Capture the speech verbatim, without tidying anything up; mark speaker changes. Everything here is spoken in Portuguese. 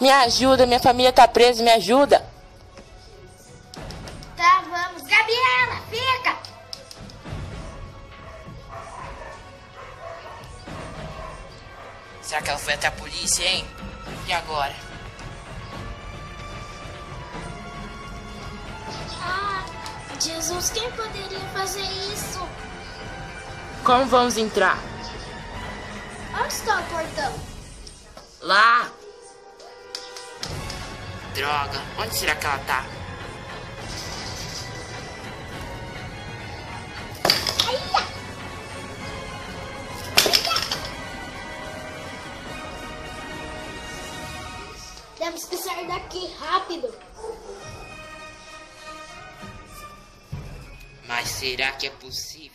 Speaker 1: Me ajuda, minha família tá presa, me ajuda.
Speaker 2: Tá, vamos. Gabriela, fica!
Speaker 1: Será que ela foi até a polícia, hein? E agora?
Speaker 2: Ah, Jesus, quem poderia fazer isso?
Speaker 1: Como vamos entrar?
Speaker 2: Onde está o portão?
Speaker 1: Lá! Droga, onde será que ela tá?
Speaker 2: Temos que sair daqui rápido.
Speaker 1: Mas será que é possível?